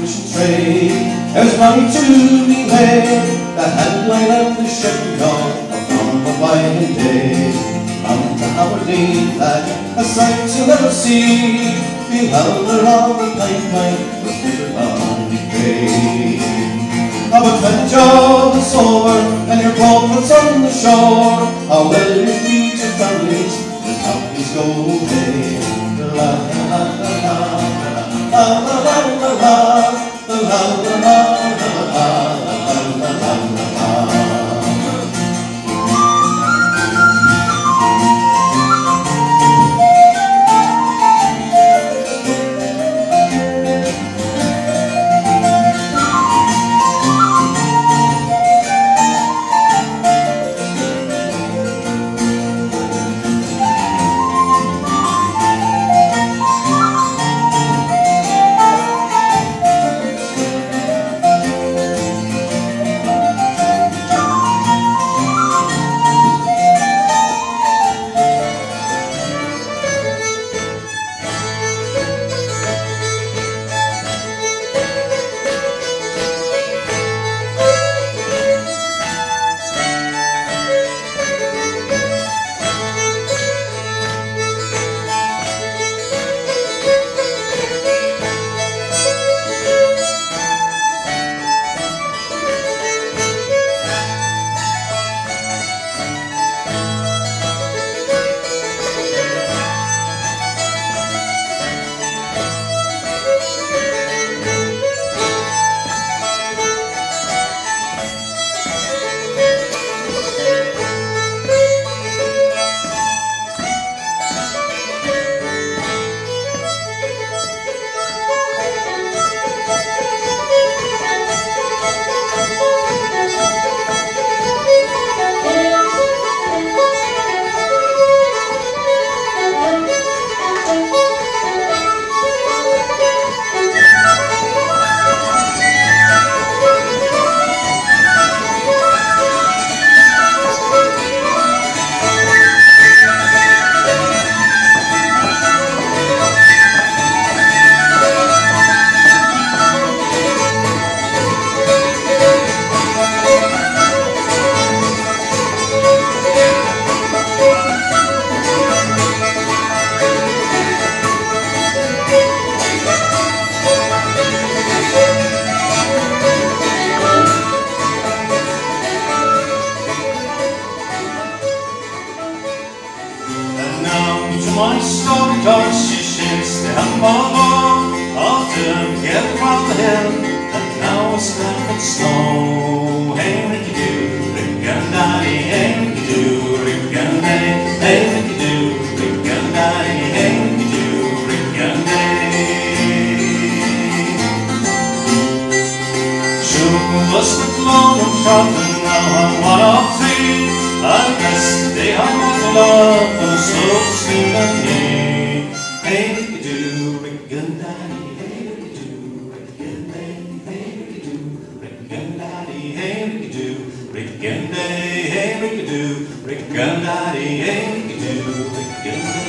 fishing trade. There's money to be made. The headline of the shipyard from a fine day. Come to Aberdeen, lad, a sight you'll never see. Behold the long pipeline was bigger than the bay. But when the job is over and your boat puts on the shore, how will you feed your families when puppies go away? La la la la la la la la la la la la la la. My story does, she shakes the hammer of the get from the hill, and now it's left in snow. Hey, Ricky do, Rick and Daddy, hey, Ricky do, Rick and Daddy, hey, Ricky do, Rick and Daddy, hey, Ricky do, Rick and Daddy. Sure was the clown and troubling, now I'm one of three. I guess they have my love for so sweet and me. Hey, Ricky do, Rick and Daddy, hey, Ricky do, Rick and Daddy, hey, Ricky do, Rick and Daddy, hey, Ricky do, Rick and Daddy, hey, Ricky do, Rick and Daddy, hey, Ricky do, Rick and Daddy.